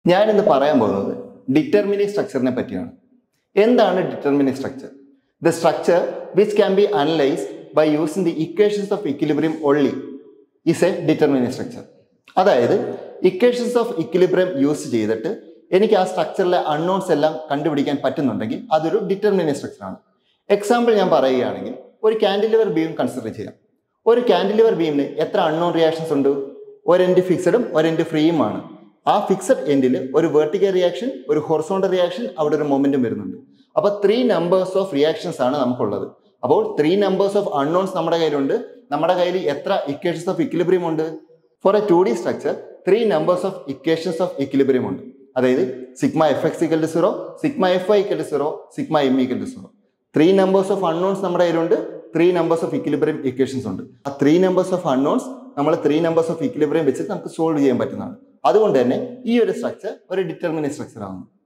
ഞാൻ ഇന്ന് പറയാൻ പോകുന്നത് ഡിറ്റർമിനേറ്റ് സ്ട്രക്ചറിനെ പറ്റിയാണ്. എന്താണ് determinate structure? The structure which can be analysed by using the equations of equilibrium only is a determinate structure. അതായത് ഇക്വേഷൻസ് ഓഫ് ഇക്വിലിബ്രിയം യൂസ് ചെയ്തിട്ട് എനിക്ക് ആ സ്ട്രക്ചറിലെ അൺനോൺസ് എല്ലാം കണ്ടുപിടിക്കാൻ പറ്റുന്നുണ്ടെങ്കിൽ അതൊരു ഡിറ്റർമിനേറ്റ് സ്ട്രക്ചറാണ്. എക്സാമ്പിൾ ഞാൻ പറയുകയാണെങ്കിൽ ഒരു കാൻഡിലിവർ ബീം കൺസിഡർ ചെയ്യാം. ഒരു കാൻഡിലിവർ ബീമിന് എത്ര അൺനോൺ റിയാക്ഷൻസ് ഉണ്ട്? ഒരു എൻഡ് ഫിക്സഡും ഒരു എൻഡ് ഫ്രീയുമാണ്. ആ ഫിക്സഡ് എൻഡിൽ ഒരു വെർട്ടിക്കൽ റിയാക്ഷൻ, ഒരു ഹൊറിസോണ്ടൽ റിയാക്ഷൻ, അവിടെ ഒരു മൊമെന്റും വരുന്നുണ്ട്. അപ്പോൾ 3 നമ്പേഴ്സ് ഓഫ് റിയാക്ഷൻസ് ആണ് നമുക്കുള്ളത്. അപ്പോൾ 3 നമ്പേഴ്സ് ഓഫ് അൺനോൺസ് നമ്മുടെ കയ്യിലുണ്ട്. നമ്മുടെ കയ്യിൽ എത്ര ഇക്വേഷൻസ് ഓഫ് ഇക്വിലിബ്രിയം ഉണ്ട്? For a 2D structure 3 numbers of equations of equilibrium ഉണ്ട്. അതായത് sigma F X equal to 0, sigma F Y equal to 0, sigma M equal to 0. 3 numbers of unknowns നമ്മുടെ കയ്യിലുണ്ട്. 3 നമ്പേഴ്സ് ഓഫ് ഇക്വിലിബ്രിയം ഇക്വേഷൻസ് ഉണ്ട്. ആ 3 numbers of unknowns നമ്മൾ 3 numbers of equilibrium വെച്ചിട്ട് നമുക്ക് solve ചെയ്യാൻ പറ്റുന്നതാണ്. അതുകൊണ്ട് തന്നെ ഈ ഒരു സ്ട്രക്ചർ ഒരു ഡിറ്റർമിനേറ്റ് സ്ട്രക്ചർ ആകുന്നു.